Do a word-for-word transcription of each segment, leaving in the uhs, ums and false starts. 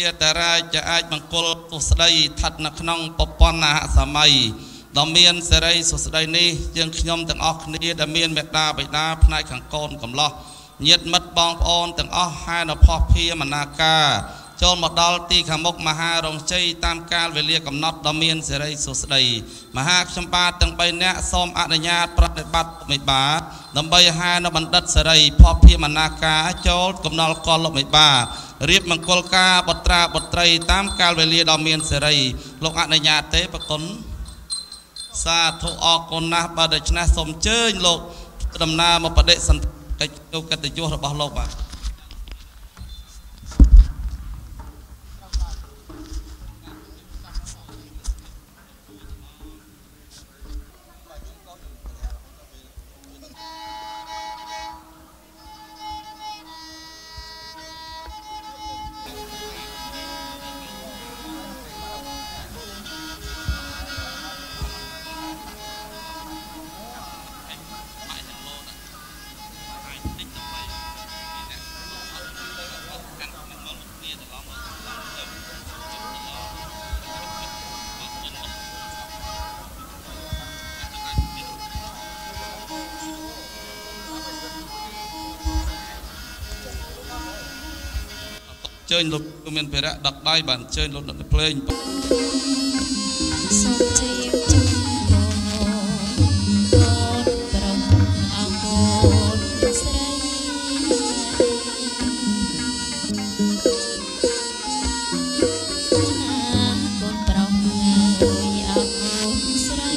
តារាជអាចមង្គលទុស្ដីស្ថិតនៅក្នុងពពណាសម័យដ៏មានសេរីសុស្ដីនេះយើងខ្ញុំទាំងអស់គ្នាដែលមានមេត្តាបិតាផ្នែកខាងកូនកំឡោះញាតិមិត្តបងប្អូនទាំងអស់ហែនផោះភាមនាការចូលមកដល់ទីខាងមុខមហារងជ័យតាមកាលវេលាកំណត់ដ៏មានសេរីសុស្ដីមហាខ្ញុំបាទទាំងបីនាក់សូមអនុញ្ញាតប្រតិបត្តិមេបាដើម្បីហែនបណ្ឌិតសេរីផោះភាមនាការចូលកំណល់កលលោកមេបារៀបមង្គលការបត្រាបត្រីតាមកាលវេលាដ៏មានសេរីលោកអនុញ្ញាតទេប្រគុណសាធុអរគុណណាស់បើដូច្នេះសូមអញ្ជើញលោកដំណើរមកបដិសន្ធិកិច្ចកិត្តិយសរបស់លោកបាទជើញលោកមានភារៈដឹកដៃបានជើញលោកដឹកភ្លេងសូមជ័យជូនបងប្អូនប្រងអងូនស្រីកូនប្រងអើយអងូនស្រី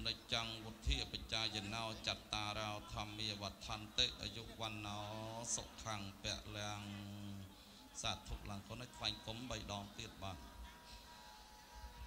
និច្ចੰវុទ្ធាបច្ចាយណោចត្តារោធម្មាវត្ថន្តិអាយុវណ្ណោសុខੰពលំសាធុឡើងគុណឲ្យថ្វាយគុំបីដងទៀតបាទ